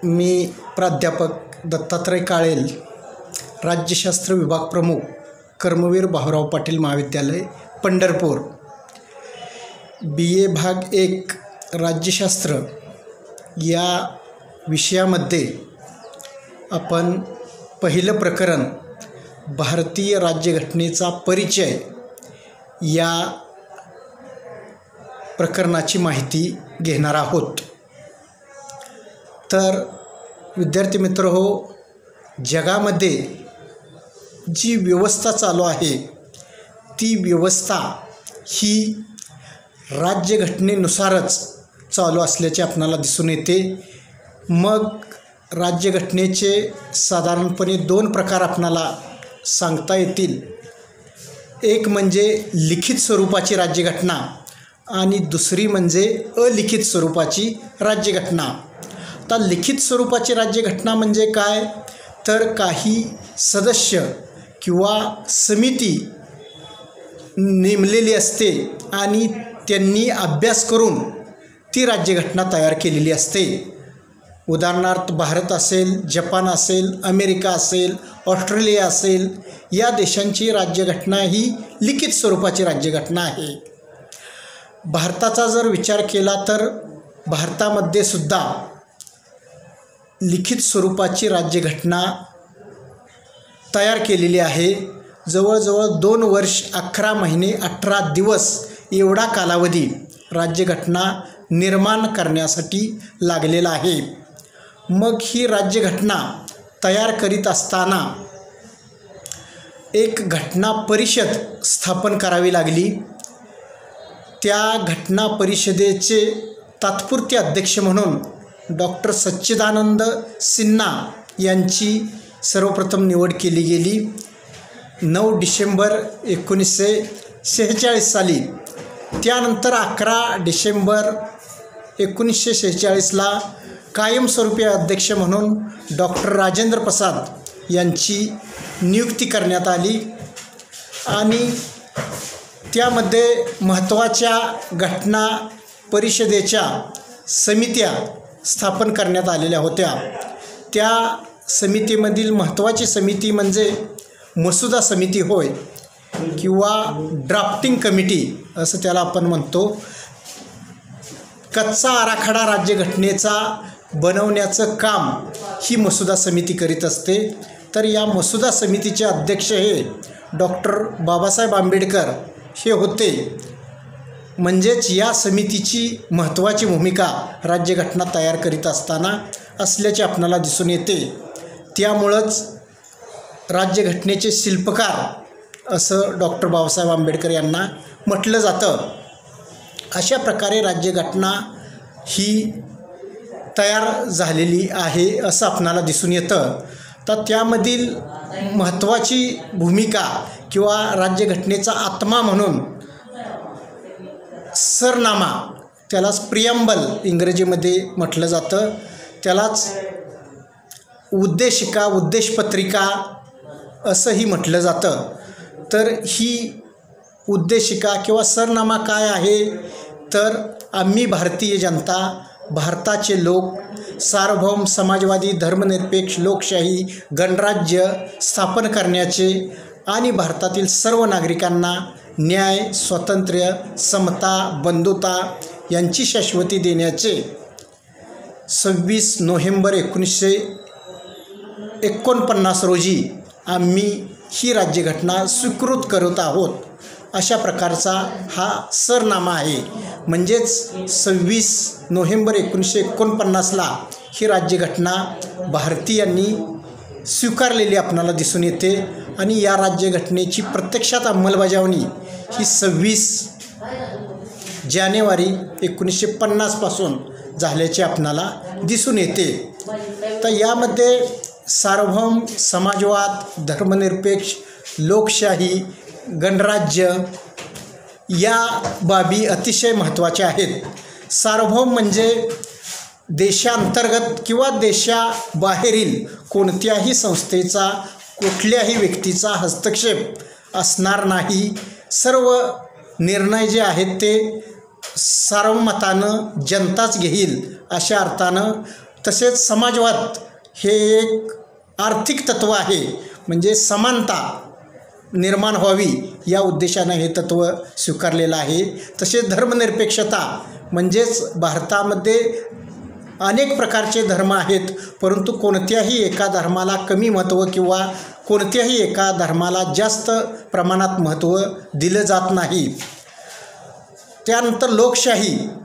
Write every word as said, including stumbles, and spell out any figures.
मी प्राध्यापक दत्तात्रय काळेल, राज्यशास्त्र विभाग प्रमुख, कर्मवीर भाऊराव पाटील महाविद्यालय, पंढरपूर. बी ए भाग एक राज्यशास्त्र या विषयामध्ये आपण पहिलं प्रकरण भारतीय राज्यघटनेचा परिचय या प्रकरणाची माहिती घेणार आहोत. तर विद्यार्थी मित्र हो, जगामध्ये जी व्यवस्था चालू आहे ती व्यवस्था ही राज्यघटनेनुसारच चालू असल्याचे आपणाला दिसून येते. मग राज्यघटनेचे साधारणपणे दोन प्रकार आपणाला सांगता येतील. एक म्हणजे लिखित स्वरूपाची राज्यघटना आणि दुसरी म्हणजे अलिखित स्वरूपाची राज्यघटना. आता लिखित स्वरूपाची राज्यघटना म्हणजे काय, तर काही सदस्य किंवा समिती नेमलेली असते आणि त्यांनी अभ्यास करून ती राज्यघटना तयार केलेली असते. उदाहरणार्थ भारत असेल, जपान असेल, अमेरिका असेल, ऑस्ट्रेलिया असेल, या देशांची राज्यघटना ही लिखित स्वरूपाची राज्यघटना आहे. भारताचा जर विचार केला तर भारतामध्ये सुद्धा लिखित स्वरूपाची राज्यघटना तयार केलेली आहे. जवळजवळ दोन वर्ष अकरा महिने अठरा दिवस एवढा कालावधी राज्यघटना निर्माण करण्यासाठी लागलेला आहे. मग ही राज्यघटना तयार करीत असताना एक घटना परिषद स्थापन करावी लागली. त्या घटना परिषदेचे तात्पुरते अध्यक्ष म्हणून डॉक्टर सच्चिदानंद सिन्हा यांची सर्वप्रथम निवड केली गेली. नऊ डिसेंबर एकोणीसशे शेहेचाळीस साली. त्यानंतर अकरा डिसेंबर एकोणीसशे शेहेचाळीसला कायमस्वरूपी अध्यक्ष म्हणून डॉक्टर राजेंद्र प्रसाद यांची नियुक्ती करण्यात आली आणि त्यामध्ये महत्त्वाच्या घटना परिषदेच्या समित्या स्थापन करण्यात आलेल्या होत्या. त्या समितीमधील महत्त्वाची समिती म्हणजे मसुदा समिती होय, किंवा ड्राफ्टिंग कमिटी असं त्याला आपण म्हणतो. कच्चा आराखडा राज्यघटनेचा बनवण्याचं काम ही मसुदा समिती करीत असते. तर या मसुदा समितीचे अध्यक्ष हे डॉक्टर बाबासाहेब आंबेडकर हे होते. म्हणजेच या समितीची महत्त्वाची भूमिका राज्यघटना तयार करीत असताना असल्याचे आपणाला दिसून येते. त्यामुळंच राज्यघटनेचे शिल्पकार असं डॉक्टर बाबासाहेब आंबेडकर यांना म्हटलं जातं. अशा प्रकारे राज्यघटना ही तयार झालेली आहे असं आपणाला दिसून येतं. तर त्यामधील महत्त्वाची भूमिका किंवा राज्यघटनेचा आत्मा म्हणून सरनामा, त्यालाच प्रियम्बल इंग्रजीमध्ये म्हटलं जातं, त्यालाच उद्देशिका, उद्देशपत्रिका असंही म्हटलं जातं. तर ही उद्देशिका किंवा सरनामा काय आहे, तर आम्ही भारतीय जनता, भारताचे लोक सार्वभौम समाजवादी धर्मनिरपेक्ष लोकशाही गणराज्य स्थापन करण्याचे आणि भारतातील सर्व नागरिकांना न्याय, स्वातंत्र्य, समता, बंधुता यांची शाश्वती देण्याचे सव्वीस नोव्हेंबर एकोणीसशे एकोणपन्नास रोजी आम्ही ही राज्यघटना स्वीकृत करत आहोत, अशा प्रकारचा हा सरनामा आहे. म्हणजेच सव्वीस नोव्हेंबर एकोणीसशे एकोणपन्नासला ही राज्यघटना भारतीयांनी स्वीकारलेली आपणाला दिसून येते आणि या राज्यघटनेची प्रत्यक्षात अंमलबजावणी ही सव्वीस जानेवारी एकोणीसशे पन्नासपासून झाल्याचे आपणाला दिसून येते. तर यामध्ये सार्वभौम समाजवाद, धर्मनिरपेक्ष लोकशाही गणराज्य या बाबी अतिशय महत्त्वाच्या आहेत. सार्वभौम म्हणजे देशांतर्गत किंवा देशाबाहेरील कोणत्याही संस्थेचा, कुठल्याही व्यक्तीचा हस्तक्षेप असणार नाही. सर्व निर्णय जे आहेत ते सार्वमतानं जनताच घेईल अशा अर्थानं तसेच समाजवाद हे एक आर्थिक तत्त्व आहे, म्हणजे समानता निर्माण व्हावी या उद्देशानं हे तत्त्व स्वीकारलेलं आहे. तसेच धर्मनिरपेक्षता म्हणजेच भारतामध्ये अनेक प्रकारचे धर्म आहेत, परंतु कोणत्याही एका धर्माला कमी महत्त्व किंवा कोणत्याही एका धर्माला जास्त प्रमाणात महत्त्व दिलं जात नाही. त्यानंतर लोकशाही